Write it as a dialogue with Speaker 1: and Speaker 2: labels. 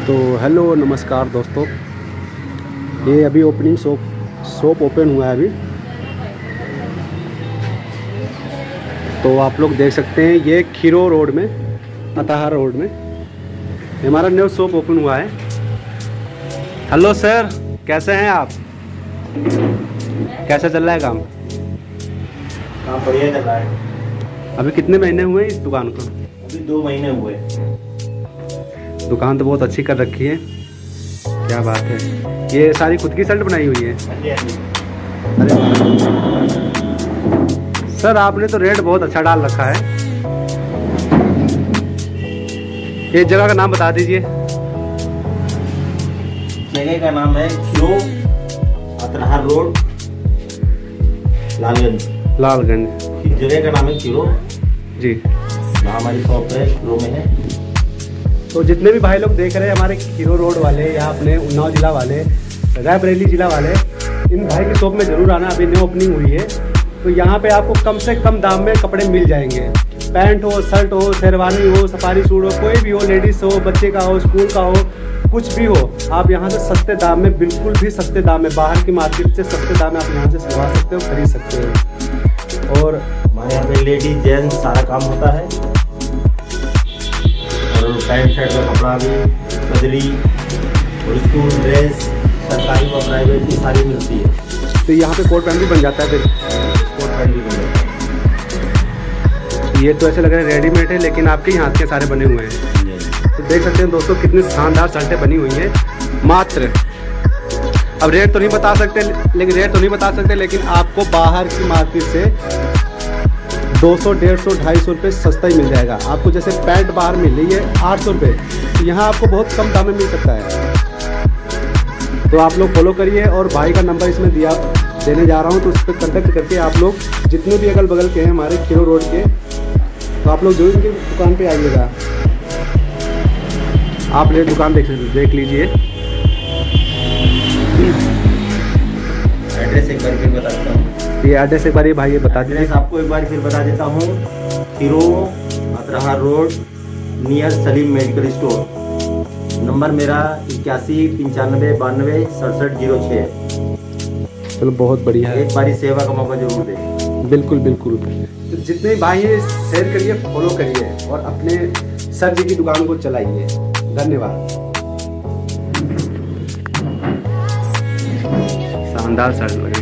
Speaker 1: तो हेलो नमस्कार दोस्तों, ये अभी ओपनिंग शॉप ओपन हुआ है अभी। तो आप लोग देख सकते हैं ये खीरो रोड में, अताहा रोड में हमारा न्यू शॉप ओपन हुआ है। हेलो सर, कैसे हैं आप? कैसा चल रहा है काम?
Speaker 2: काम बढ़िया चल रहा है।
Speaker 1: अभी कितने महीने हुए इस दुकान को?
Speaker 2: अभी 2 महीने हुए।
Speaker 1: दुकान तो बहुत अच्छी कर रखी है, क्या बात है। ये सारी खुद की शर्ट बनाई हुई है? अरे सर, आपने तो रेट बहुत अच्छा डाल रखा है। ये जगह का नाम बता दीजिए।
Speaker 2: जगह का नाम है खीरो, अतरहार रोड, लालगंज। जगह का नाम है खीरो
Speaker 1: जी।
Speaker 2: हमारी शॉप है खीरो में है।
Speaker 1: तो जितने भी भाई लोग देख रहे हैं हमारे खीरो रोड वाले या अपने उन्नाव जिला वाले, रायबरेली जिला वाले, इन भाई की शॉप में ज़रूर आना। अभी न्यू ओपनिंग हुई है, तो यहाँ पे आपको कम से कम दाम में कपड़े मिल जाएंगे। पैंट हो, शर्ट हो, शेरवानी हो, सफारी सूट हो, कोई भी हो, लेडीज़ हो, बच्चे का हो, स्कूल का हो, कुछ भी हो, आप यहाँ से सस्ते दाम में, बिल्कुल भी सस्ते दाम में, बाहर की मार्केट से सस्ते दाम में आप यहाँ से सिलवा सकते हो, खरीद सकते हो। और
Speaker 2: हमारे यहाँ पे लेडीज जेंट्स सारा काम होता है। और पैंट शर्ट का कपड़ा भी, बदली और स्कूल ड्रेस, सरकारी व प्राइवेट की सारी मिलती है।
Speaker 1: तो यहाँ पे कोट पैंट भी बन जाता है फिर?
Speaker 2: कोट पैंट भी बन जाता है।
Speaker 1: ये तो ऐसे लग रहा है रेडीमेड है, लेकिन आपके ही हाथ के सारे बने हुए हैं। तो देख सकते हैं दोस्तों कितनी शानदार शर्टें बनी हुई हैं। मात्र, अब रेट तो नहीं बता सकते, लेकिन आपको बाहर की मार्केट से 200, 150, 250 रुपये सस्ता ही मिल जाएगा। आपको जैसे पैंट बाहर मिल रही है 800 रुपये, तो यहाँ आपको बहुत कम दाम में मिल सकता है। तो आप लोग फॉलो करिए, और भाई का नंबर इसमें देने जा रहा हूँ, तो उस पर कॉन्टेक्ट करके आप लोग जितने भी अगल बगल के हैं हमारे खीरो रोड के, तो आप लोग जरूर इनकी दुकान पे आइएगा। आप ये दुकान देख लीजिए।
Speaker 2: एड्रेस एक बार फिर बताता हूँ।
Speaker 1: ये एड्रेस एक बार ये भाई ये बता दीजिए।
Speaker 2: एड्रेस आपको एक बार फिर बता देता हूँ। Khiro, Atarhar road, near Salim medical store. Number मेरा 81 95 92 67 06।
Speaker 1: चलो, बहुत बढ़िया है।
Speaker 2: एक बारी सेवा का मौका जरूर दें।
Speaker 1: बिल्कुल बिल्कुल। तो जितने भी भाई हैं शेयर करिए, फॉलो करिए, और अपने सर जी की दुकान को चलाइए। धन्यवाद। शानदार सर लगे।